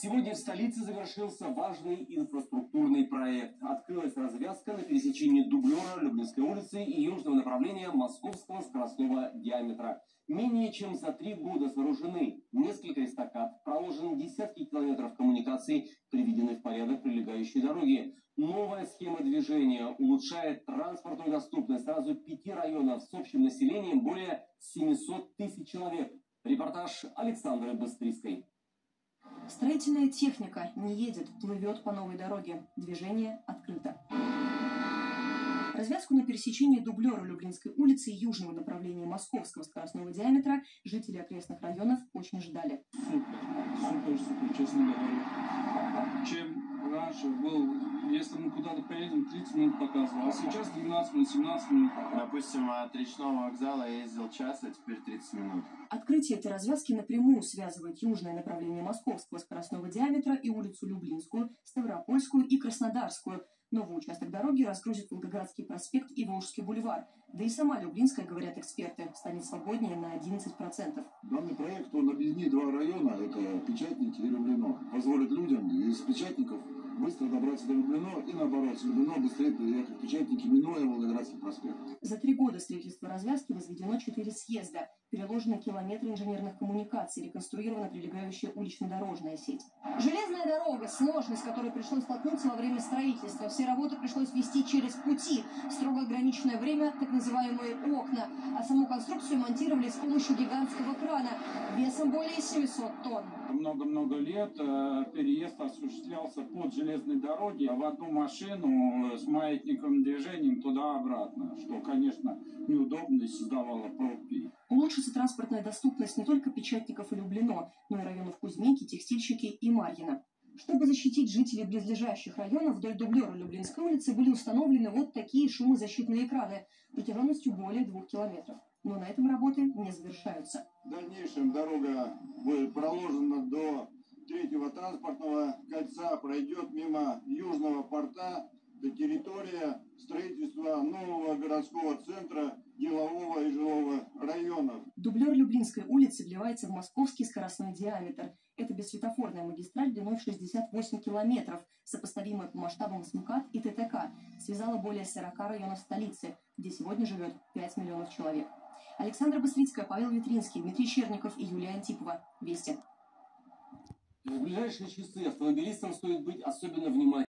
Сегодня в столице завершился важный инфраструктурный проект. Открылась развязка на пересечении дублера Люблинской улицы и южного направления московского скоростного диаметра. Менее чем за 3 года сооружены несколько эстакад, проложены десятки километров коммуникаций, приведены в порядок прилегающие дороги. Новая схема движения улучшает транспортную доступность сразу 5 районов с общим населением более 700 тысяч человек. Репортаж Александры Быстрицкой. Строительная техника не едет, плывет по новой дороге. Движение открыто. Развязку на пересечении дублера Люблинской улицы и южного направления московского скоростного диаметра жители окрестных районов очень ждали. Супер, честно говоря. Чем раньше был, если мы куда-то поедем, 30 минут показывал, а сейчас 12 минут, 17 минут. Допустим, от речного вокзала я ездил час, а теперь 30 минут. Открытие этой развязки напрямую связывает южное направление московского скоростного диаметра и улицу Люблинскую, Ставропольскую и Краснодарскую. Новый участок дороги разгрузит Волгоградский проспект и Волжский бульвар. Да и сама Люблинская, говорят эксперты, станет свободнее на 11%. Данный проект, он объединит 2 района, это Печатники и Люблино. Позволит людям из Печатников быстро добраться до Люблино и наоборот, с Люблино быстрее переехать в Печатники, минуя Волгоградский проспект. За 3 года строительства развязки возведено 4 съезда, переложены километры инженерных коммуникаций, реконструирована прилегающая улично-дорожная сеть. Железная дорога, сложность, с которой пришлось столкнуться во время строительства. Все работы пришлось вести через пути, строго ограниченное время, так называемые окна. А саму конструкцию монтировали с помощью гигантского крана весом более 700 тонн. Много-много лет переезд осуществлялся под железной дороги в одну машину с маятниковым движением туда-обратно, что, конечно, неудобно и создавало пробки. Улучшится транспортная доступность не только Печатников и Люблино, но и районов Кузьминки, Текстильщики и Марьино. Чтобы защитить жителей близлежащих районов, вдоль дублера Люблинской улицы были установлены вот такие шумозащитные экраны протяженностью более 2 километров. Но на этом работы не завершаются. В дальнейшем дорога будет проложена до 3-го транспортного кольца, пройдет мимо Южного порта. Это территория строительства нового городского центра, делового и жилого районов. Дублер Люблинской улицы вливается в московский скоростной диаметр. Это бессветофорная магистраль длиной в 68 километров, сопоставимая по масштабам с МКАД и ТТК. Связала более 40 районов столицы, где сегодня живет 5 миллионов человек. Александра Быстрицкая, Павел Витринский, Дмитрий Черников и Юлия Антипова. Вести. В ближайшие часы автомобилистам стоит быть особенно внимательными.